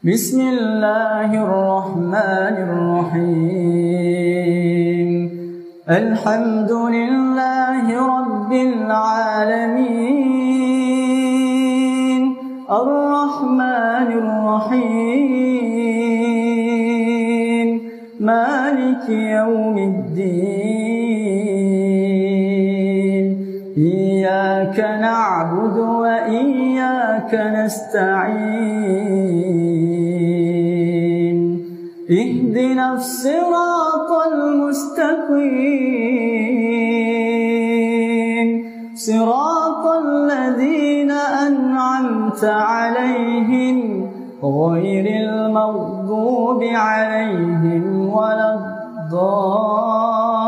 بسم الله الرحمن الرحيم الحمد لله رب العالمين الرحمن الرحيم مالك يوم الدين إياك نعبد وإياك نستعين اهدنا الصراط المستقيم صراط الذين أنعمت عليهم غير المغضوب عليهم ولا الضالين